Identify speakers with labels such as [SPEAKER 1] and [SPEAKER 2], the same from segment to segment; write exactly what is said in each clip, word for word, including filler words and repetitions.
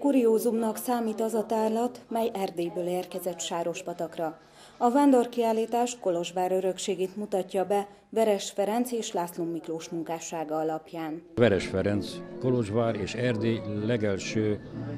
[SPEAKER 1] Kuriózumnak számít az a tárlat, mely Erdélyből érkezett Sárospatakra. A vándorkiállítás Kolozsvár örökségét mutatja be Veres Ferenc és László Miklós munkássága alapján.
[SPEAKER 2] Veres Ferenc Kolozsvár és Erdély legelső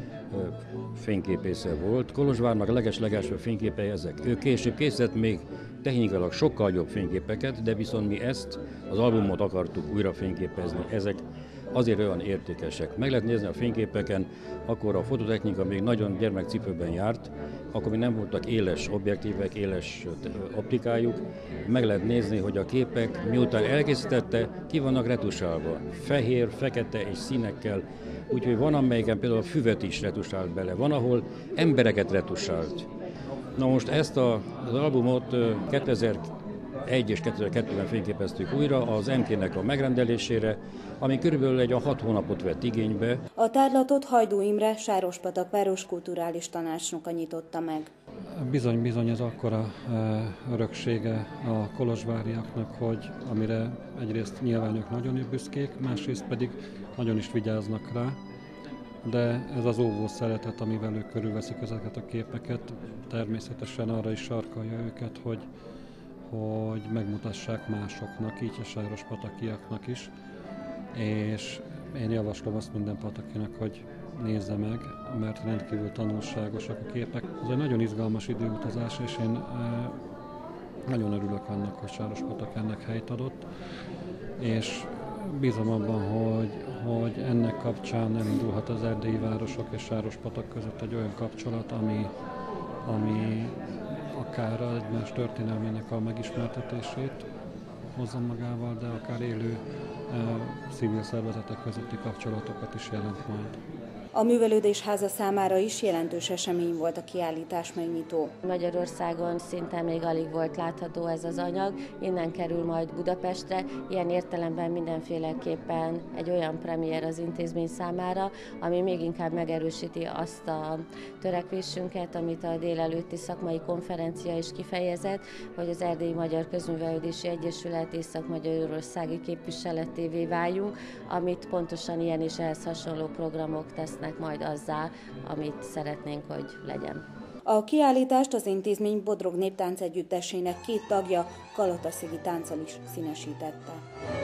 [SPEAKER 2] fényképésze volt. Kolozsvárnak a leges-legelső fényképei ezek. Ő később készített még technikailag sokkal jobb fényképeket, de viszont mi ezt, az albumot akartuk újra fényképezni. Ezek azért olyan értékesek. Meg lehet nézni a fényképeken, akkor a fototechnika még nagyon gyermekcipőben járt, akkor még nem voltak éles objektívek, éles optikájuk. Meg lehet nézni, hogy a képek miután elkészítette, ki vannak retusálva. Fehér, fekete és színekkel. Úgyhogy van, amelyiken például a füvet is retusált bele, van, ahol embereket retusált. Na most ezt a, az albumot kétezer-egy és kétezer-kettőben fényképeztük újra az em ké-nek a megrendelésére, ami körülbelül egy a hat hónapot vett igénybe.
[SPEAKER 1] A tárlatot Hajdú Imre, Sárospatak város kulturális tanácsnoka nyitotta meg.
[SPEAKER 3] Bizony-bizony ez akkora öröksége a kolozsváriaknak, hogy amire egyrészt nyilván ők nagyon büszkék, másrészt pedig nagyon is vigyáznak rá. De ez az óvó szeretet, amivel ők körülveszik ezeket a képeket, természetesen arra is sarkalja őket, hogy, hogy megmutassák másoknak, így a sárospatakiaknak is. És én javaslom azt minden patakinak, hogy nézze meg, mert rendkívül tanulságosak a képek. Ez egy nagyon izgalmas időutazás, és én nagyon örülök annak, hogy Sárospatak ennek helyt adott, és bízom abban, hogy, hogy ennek kapcsán nem indulhat az erdélyi városok és Sárospatak között egy olyan kapcsolat, ami, ami akár egymás történelmének a megismertetését hozza magával, de akár élő e, civil szervezetek közötti kapcsolatokat is jelent majd.
[SPEAKER 1] A Művelődésháza számára is jelentős esemény volt a kiállítás megnyitó.
[SPEAKER 4] Magyarországon szinte még alig volt látható ez az anyag, innen kerül majd Budapestre, ilyen értelemben mindenféleképpen egy olyan premier az intézmény számára, ami még inkább megerősíti azt a törekvésünket, amit a délelőtti szakmai konferencia is kifejezett, hogy az Erdélyi Magyar Közművelődési Egyesület észak-magyarországi képviseletévé váljunk, amit pontosan ilyen és ehhez hasonló programok tesznek majd azzá, amit szeretnénk, hogy legyen.
[SPEAKER 1] A kiállítást az intézmény Bodrog Néptánc Együttesének két tagja Kalataszegi tánccal is színesítette.